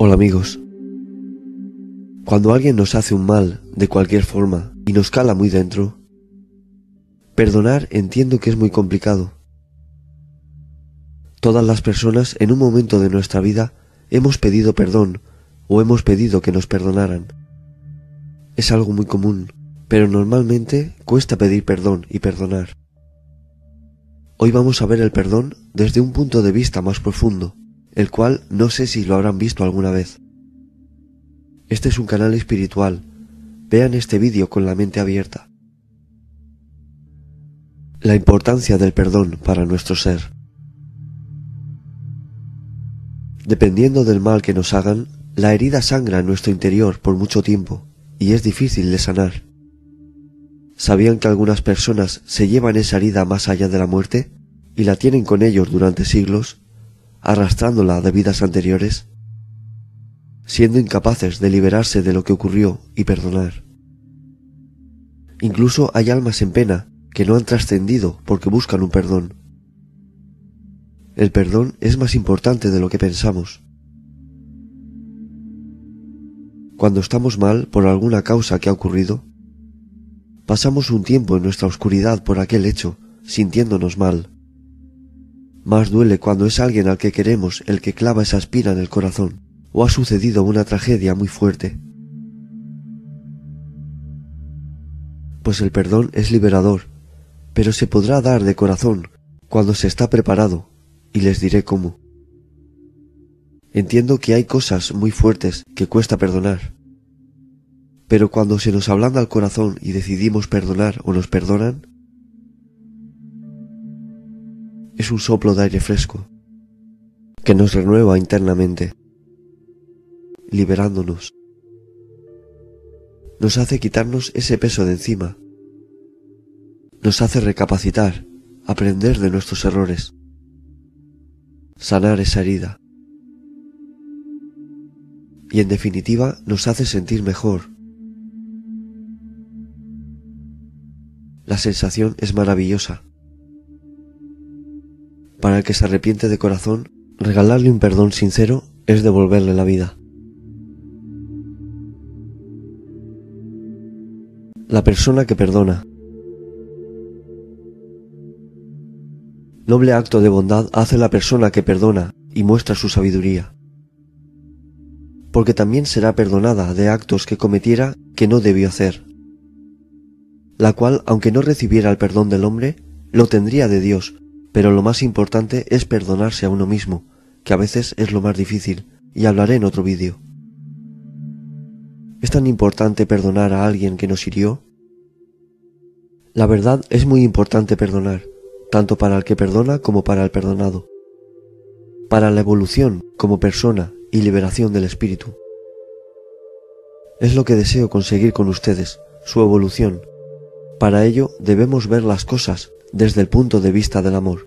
Hola amigos. Cuando alguien nos hace un mal de cualquier forma y nos cala muy dentro, perdonar entiendo que es muy complicado. Todas las personas en un momento de nuestra vida hemos pedido perdón o hemos pedido que nos perdonaran. Es algo muy común, pero normalmente cuesta pedir perdón y perdonar. Hoy vamos a ver el perdón desde un punto de vista más profundo, el cual no sé si lo habrán visto alguna vez. Este es un canal espiritual. Vean este vídeo con la mente abierta. La importancia del perdón para nuestro ser. Dependiendo del mal que nos hagan, la herida sangra en nuestro interior por mucho tiempo y es difícil de sanar. ¿Sabían que algunas personas se llevan esa herida más allá de la muerte y la tienen con ellos durante siglos, arrastrándola de vidas anteriores, siendo incapaces de liberarse de lo que ocurrió y perdonar? Incluso hay almas en pena que no han trascendido porque buscan un perdón. El perdón es más importante de lo que pensamos. Cuando estamos mal por alguna causa que ha ocurrido, pasamos un tiempo en nuestra oscuridad por aquel hecho, sintiéndonos mal. Más duele cuando es alguien al que queremos el que clava esa espina en el corazón, o ha sucedido una tragedia muy fuerte. Pues el perdón es liberador, pero se podrá dar de corazón cuando se está preparado, y les diré cómo. Entiendo que hay cosas muy fuertes que cuesta perdonar, pero cuando se nos ablanda el corazón y decidimos perdonar o nos perdonan, es un soplo de aire fresco que nos renueva internamente, liberándonos. Nos hace quitarnos ese peso de encima. Nos hace recapacitar, aprender de nuestros errores, sanar esa herida. Y en definitiva nos hace sentir mejor. La sensación es maravillosa. Para el que se arrepiente de corazón, regalarle un perdón sincero es devolverle la vida. La persona que perdona. Noble acto de bondad hace la persona que perdona y muestra su sabiduría, porque también será perdonada de actos que cometiera que no debió hacer, la cual, aunque no recibiera el perdón del hombre, lo tendría de Dios, pero lo más importante es perdonarse a uno mismo, que a veces es lo más difícil, y hablaré en otro vídeo. ¿Es tan importante perdonar a alguien que nos hirió? La verdad es muy importante perdonar, tanto para el que perdona como para el perdonado, para la evolución como persona y liberación del espíritu. Es lo que deseo conseguir con ustedes, su evolución. Para ello debemos ver las cosas desde el punto de vista del amor.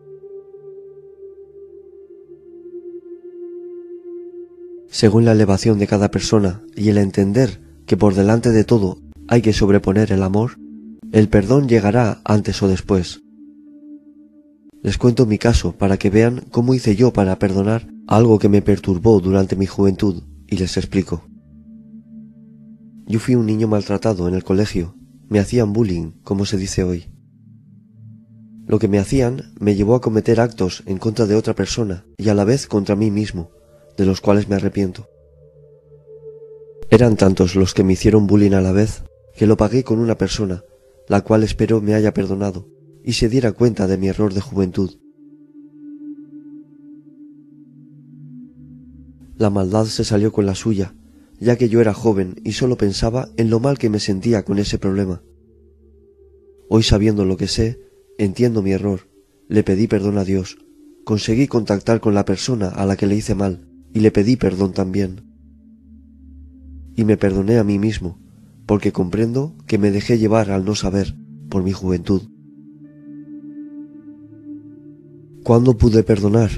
Según la elevación de cada persona y el entender que por delante de todo hay que sobreponer el amor, el perdón llegará antes o después. Les cuento mi caso para que vean cómo hice yo para perdonar algo que me perturbó durante mi juventud, y les explico. Yo fui un niño maltratado en el colegio, me hacían bullying, como se dice hoy. Lo que me hacían me llevó a cometer actos en contra de otra persona y a la vez contra mí mismo, de los cuales me arrepiento. Eran tantos los que me hicieron bullying a la vez que lo pagué con una persona, la cual espero me haya perdonado y se diera cuenta de mi error de juventud. La maldad se salió con la suya, ya que yo era joven y solo pensaba en lo mal que me sentía con ese problema. Hoy, sabiendo lo que sé, entiendo mi error, le pedí perdón a Dios, conseguí contactar con la persona a la que le hice mal y le pedí perdón también. Y me perdoné a mí mismo, porque comprendo que me dejé llevar al no saber, por mi juventud. ¿Cuándo pude perdonar?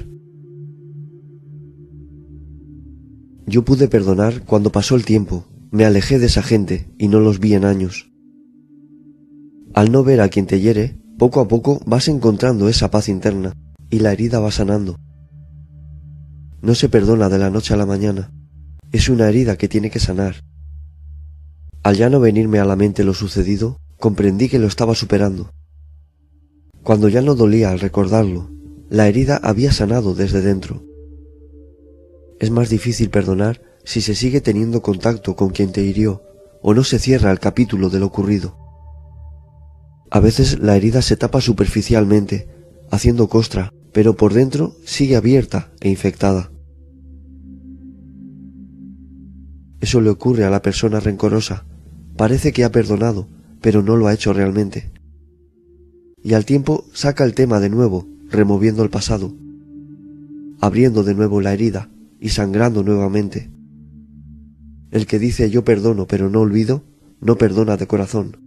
Yo pude perdonar cuando pasó el tiempo, me alejé de esa gente y no los vi en años. Al no ver a quien te hiere, poco a poco vas encontrando esa paz interna y la herida va sanando. No se perdona de la noche a la mañana, Es una herida que tiene que sanar. Al ya no venirme a la mente lo sucedido, comprendí que lo estaba superando. Cuando ya no dolía al recordarlo, la herida había sanado desde dentro. Es más difícil perdonar si se sigue teniendo contacto con quien te hirió o no se cierra el capítulo de lo ocurrido. A veces la herida se tapa superficialmente, haciendo costra, pero por dentro sigue abierta e infectada. Eso le ocurre a la persona rencorosa. Parece que ha perdonado, pero no lo ha hecho realmente. Y al tiempo saca el tema de nuevo, removiendo el pasado, abriendo de nuevo la herida y sangrando nuevamente. El que dice yo perdono pero no olvido, no perdona de corazón.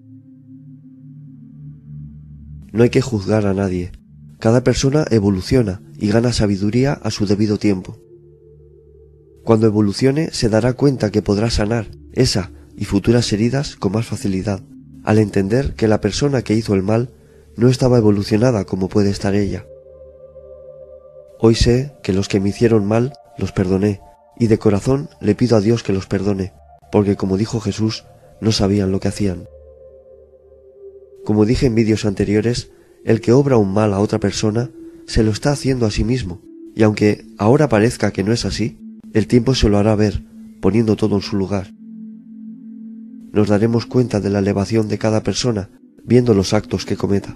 No hay que juzgar a nadie. Cada persona evoluciona y gana sabiduría a su debido tiempo. Cuando evolucione se dará cuenta que podrá sanar esa y futuras heridas con más facilidad, al entender que la persona que hizo el mal no estaba evolucionada como puede estar ella. Hoy sé que los que me hicieron mal los perdoné, y de corazón le pido a Dios que los perdone, porque como dijo Jesús, no sabían lo que hacían. Como dije en vídeos anteriores, el que obra un mal a otra persona se lo está haciendo a sí mismo, y aunque ahora parezca que no es así, el tiempo se lo hará ver, poniendo todo en su lugar. Nos daremos cuenta de la elevación de cada persona, viendo los actos que cometa.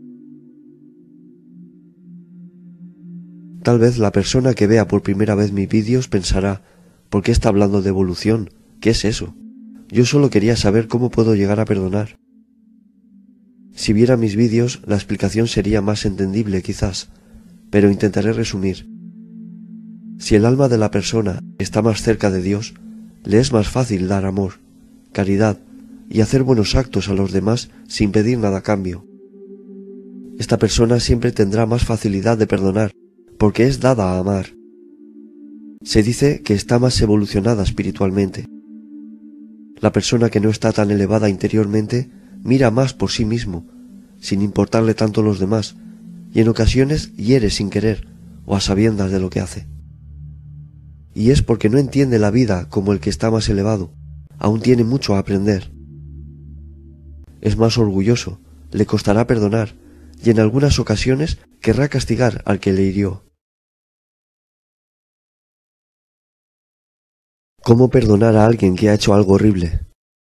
Tal vez la persona que vea por primera vez mis vídeos pensará, ¿por qué está hablando de evolución? ¿Qué es eso? Yo solo quería saber cómo puedo llegar a perdonar. Si viera mis vídeos, la explicación sería más entendible quizás, pero intentaré resumir. Si el alma de la persona está más cerca de Dios, le es más fácil dar amor, caridad y hacer buenos actos a los demás sin pedir nada a cambio. Esta persona siempre tendrá más facilidad de perdonar, porque es dada a amar. Se dice que está más evolucionada espiritualmente. La persona que no está tan elevada interiormente mira más por sí mismo, sin importarle tanto los demás, y en ocasiones hiere sin querer o a sabiendas de lo que hace. Y es porque no entiende la vida como el que está más elevado, aún tiene mucho a aprender. Es más orgulloso, le costará perdonar, y en algunas ocasiones querrá castigar al que le hirió. ¿Cómo perdonar a alguien que ha hecho algo horrible?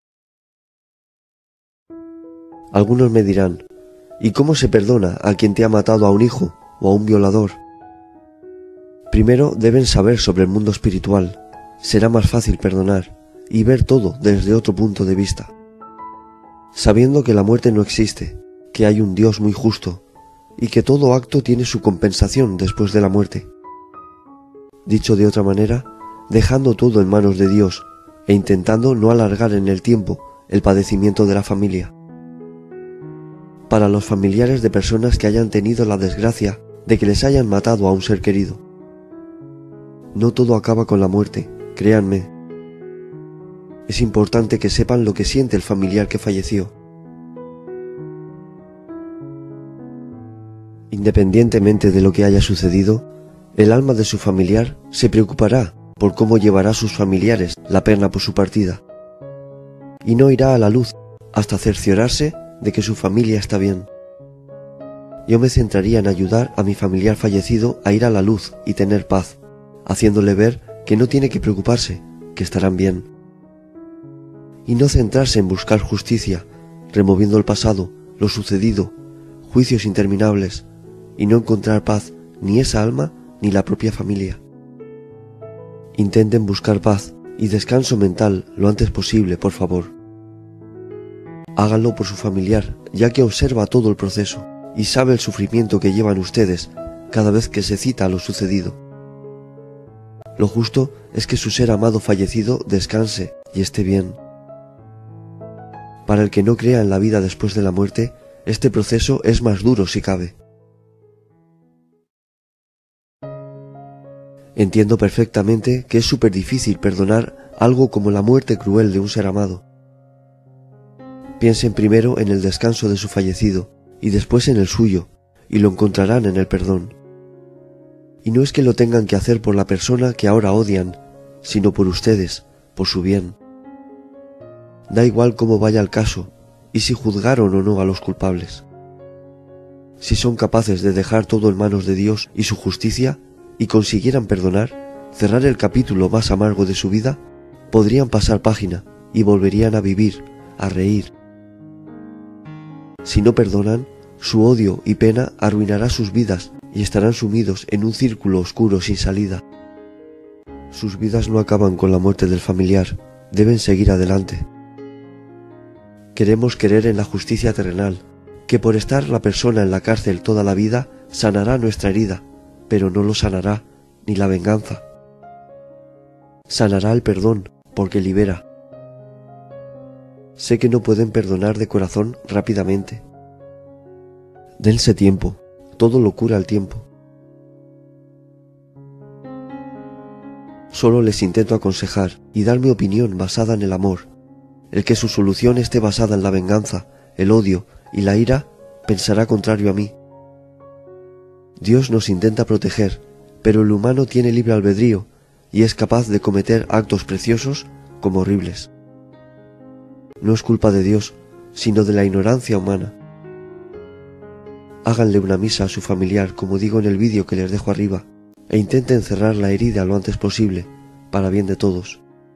Algunos me dirán, ¿y cómo se perdona a quien te ha matado a un hijo o a un violador? Primero deben saber sobre el mundo espiritual. Será más fácil perdonar y ver todo desde otro punto de vista. Sabiendo que la muerte no existe, que hay un Dios muy justo y que todo acto tiene su compensación después de la muerte. Dicho de otra manera, dejando todo en manos de Dios e intentando no alargar en el tiempo el padecimiento de la familia. Para los familiares de personas que hayan tenido la desgracia de que les hayan matado a un ser querido. No todo acaba con la muerte, créanme. Es importante que sepan lo que siente el familiar que falleció. Independientemente de lo que haya sucedido, el alma de su familiar se preocupará por cómo llevará a sus familiares la pena por su partida, y no irá a la luz hasta cerciorarse de que su familia está bien. Yo me centraría en ayudar a mi familiar fallecido a ir a la luz y tener paz, haciéndole ver que no tiene que preocuparse, que estarán bien. Y no centrarse en buscar justicia, removiendo el pasado, lo sucedido, juicios interminables, y no encontrar paz ni esa alma ni la propia familia. Intenten buscar paz y descanso mental lo antes posible, por favor. Háganlo por su familiar, ya que observa todo el proceso y sabe el sufrimiento que llevan ustedes cada vez que se cita lo sucedido. Lo justo es que su ser amado fallecido descanse y esté bien. Para el que no crea en la vida después de la muerte, este proceso es más duro si cabe. Entiendo perfectamente que es súper difícil perdonar algo como la muerte cruel de un ser amado. Piensen primero en el descanso de su fallecido y después en el suyo, y lo encontrarán en el perdón. Y no es que lo tengan que hacer por la persona que ahora odian, sino por ustedes, por su bien. Da igual cómo vaya el caso y si juzgaron o no a los culpables. Si son capaces de dejar todo en manos de Dios y su justicia y consiguieran perdonar, cerrar el capítulo más amargo de su vida, podrían pasar página y volverían a vivir, a reír. Si no perdonan, su odio y pena arruinará sus vidas y estarán sumidos en un círculo oscuro sin salida. Sus vidas no acaban con la muerte del familiar, deben seguir adelante. Queremos creer en la justicia terrenal, que por estar la persona en la cárcel toda la vida sanará nuestra herida, pero no lo sanará, ni la venganza. Sanará el perdón, porque libera. Sé que no pueden perdonar de corazón rápidamente. Dense tiempo, todo lo cura el tiempo. Solo les intento aconsejar y dar mi opinión basada en el amor. El que su solución esté basada en la venganza, el odio y la ira, pensará contrario a mí. Dios nos intenta proteger, pero el humano tiene libre albedrío y es capaz de cometer actos preciosos como horribles. No es culpa de Dios, sino de la ignorancia humana. Háganle una misa a su familiar, como digo en el vídeo que les dejo arriba, e intenten cerrar la herida lo antes posible, para bien de todos.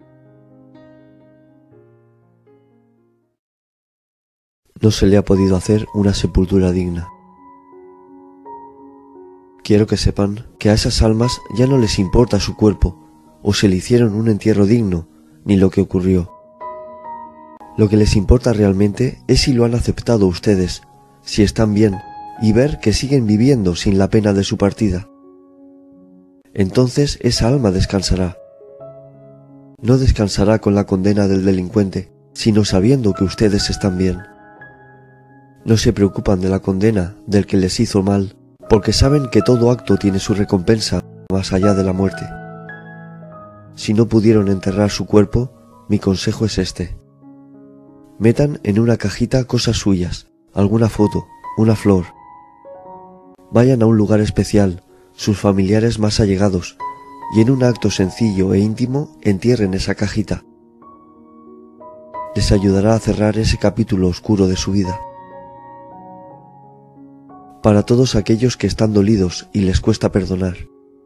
No se le ha podido hacer una sepultura digna. Quiero que sepan que a esas almas ya no les importa su cuerpo, o se le hicieron un entierro digno, ni lo que ocurrió. Lo que les importa realmente es si lo han aceptado ustedes, si están bien, y ver que siguen viviendo sin la pena de su partida. Entonces esa alma descansará. No descansará con la condena del delincuente, sino sabiendo que ustedes están bien. No se preocupan de la condena del que les hizo mal, porque saben que todo acto tiene su recompensa más allá de la muerte. Si no pudieron enterrar su cuerpo, mi consejo es este. Metan en una cajita cosas suyas, alguna foto, una flor. Vayan a un lugar especial, sus familiares más allegados, y en un acto sencillo e íntimo entierren esa cajita. Les ayudará a cerrar ese capítulo oscuro de su vida. Para todos aquellos que están dolidos y les cuesta perdonar.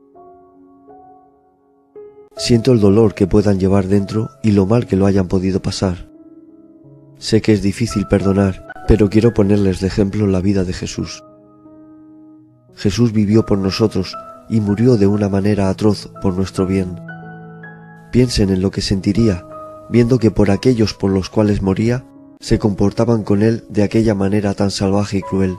Siento el dolor que puedan llevar dentro y lo mal que lo hayan podido pasar. Sé que es difícil perdonar, pero quiero ponerles de ejemplo la vida de Jesús. Jesús vivió por nosotros y murió de una manera atroz por nuestro bien. Piensen en lo que sentiría, viendo que por aquellos por los cuales moría, se comportaban con él de aquella manera tan salvaje y cruel.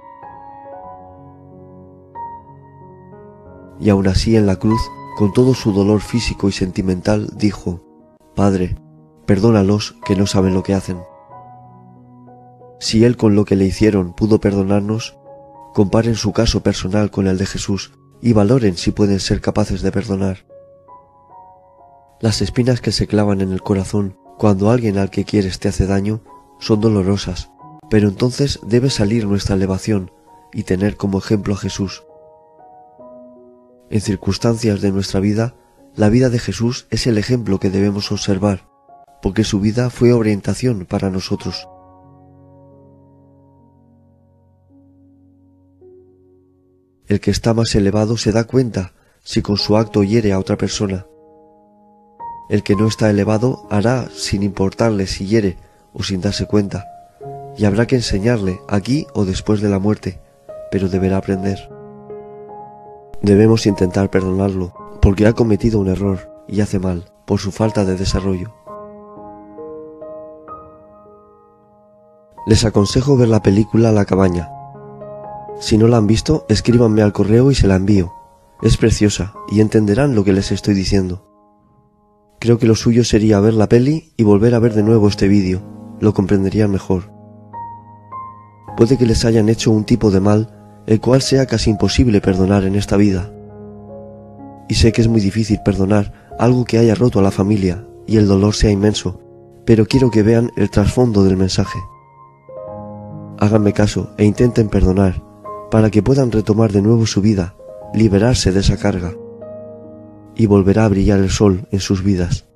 Y aún así en la cruz, con todo su dolor físico y sentimental, dijo: Padre, perdónalos que no saben lo que hacen. Si él con lo que le hicieron pudo perdonarnos, comparen su caso personal con el de Jesús y valoren si pueden ser capaces de perdonar. Las espinas que se clavan en el corazón cuando alguien al que quieres te hace daño son dolorosas, pero entonces debe salir nuestra elevación y tener como ejemplo a Jesús. En circunstancias de nuestra vida, la vida de Jesús es el ejemplo que debemos observar, porque su vida fue orientación para nosotros. El que está más elevado se da cuenta si con su acto hiere a otra persona. El que no está elevado hará sin importarle si hiere o sin darse cuenta, y habrá que enseñarle aquí o después de la muerte, pero deberá aprender. Debemos intentar perdonarlo, porque ha cometido un error y hace mal, por su falta de desarrollo. Les aconsejo ver la película La cabaña. Si no la han visto, escríbanme al correo y se la envío. Es preciosa y entenderán lo que les estoy diciendo. Creo que lo suyo sería ver la peli y volver a ver de nuevo este vídeo, lo comprenderían mejor. Puede que les hayan hecho un tipo de mal, el cual sea casi imposible perdonar en esta vida. Y sé que es muy difícil perdonar algo que haya roto a la familia y el dolor sea inmenso, pero quiero que vean el trasfondo del mensaje. Háganme caso e intenten perdonar, para que puedan retomar de nuevo su vida, liberarse de esa carga. y volverá a brillar el sol en sus vidas.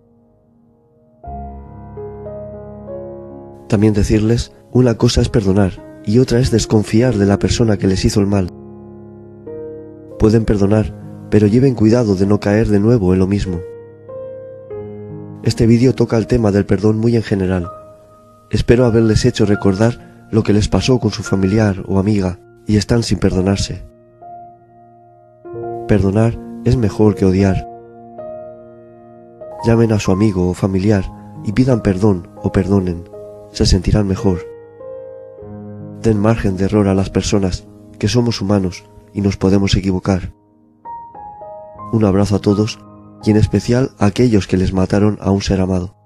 También decirles, una cosa es perdonar y otra es desconfiar de la persona que les hizo el mal. Pueden perdonar, pero lleven cuidado de no caer de nuevo en lo mismo. Este vídeo toca el tema del perdón muy en general. Espero haberles hecho recordar lo que les pasó con su familiar o amiga y están sin perdonarse. Perdonar es mejor que odiar. Llamen a su amigo o familiar y pidan perdón o perdonen. Se sentirán mejor. Den margen de error a las personas, que somos humanos y nos podemos equivocar. Un abrazo a todos y en especial a aquellos que les mataron a un ser amado.